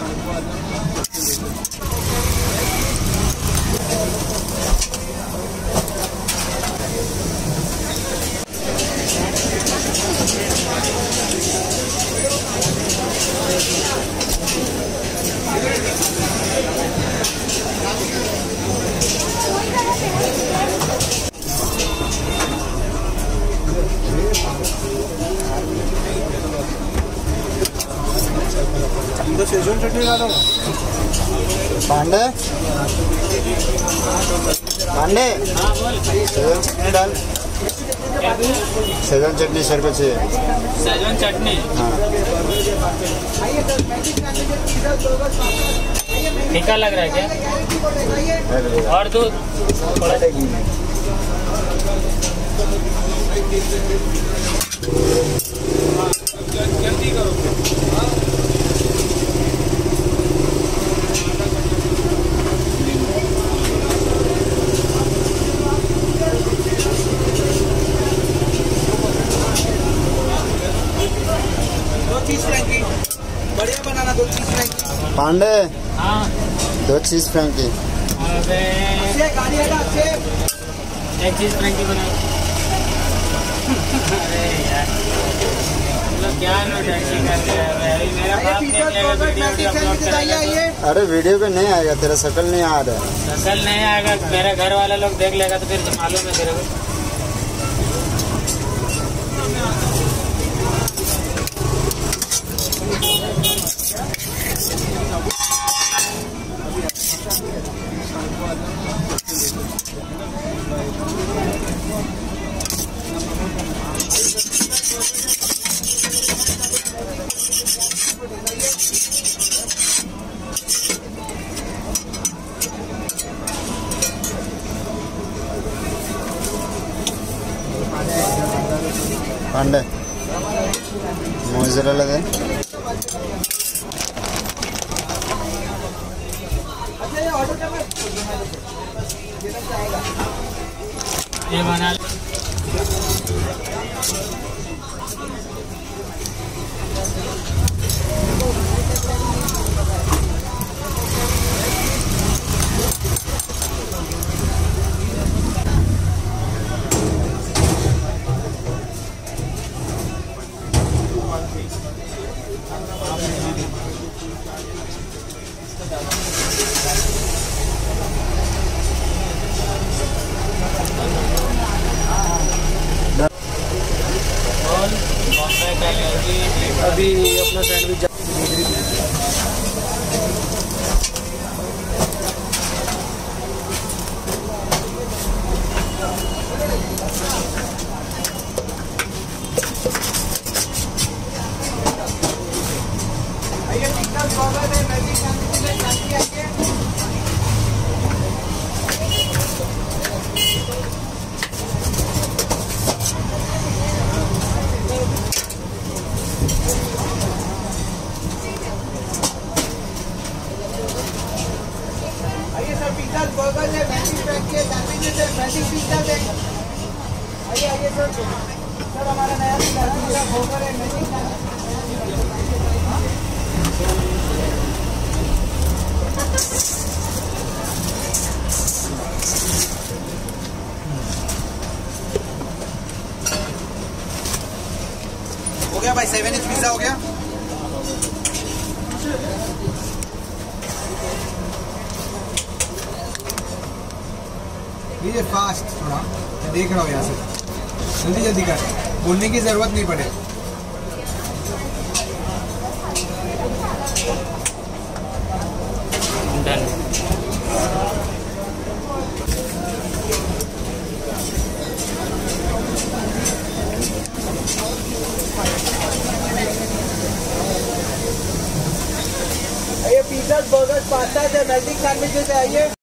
सेजवान चटनी डालो पांडे पांडे सेजवान चटनी डाल सेजवान चटनी सर को चाहिए सेजवान चटनी हाँ फीका लग रहा है क्या और दूध थोड़ा जल्दी करो बढ़िया बनाना 2 चीज फ्रैंकी पांडे हाँ 2 चीज फ्रैंकी अबे एक चीज फ्रैंकी बना अरे यार मतलब क्या नोटंकी कर रहे हैं मेरा बाप वीडियो अपलोड करेगा अरे वीडियो पे नहीं आएगा तेरा शकल नहीं आ रहा है शकल नहीं आएगा मेरा घर वाला लोग देख लेगा तो फिर मालूम है तेरे को पांडे मोज़रेला दे ये बना अभी अपना सैंडविच बर्गर है मैगी फ्रैंकी सैंडविचेस है मैजिक पिज्जा है आइए आइए सर हमारा नया बर्गर है मैजिक हो गया भाई 7 इंच पिज्जा हो गया ये फास्ट थोड़ा देख रहा हूँ यहाँ से जल्दी जल्दी कर बोलने की जरूरत नहीं पड़े ये पिज्जा बर्गर पास्ता है मैजिक सैंडविचेस है ये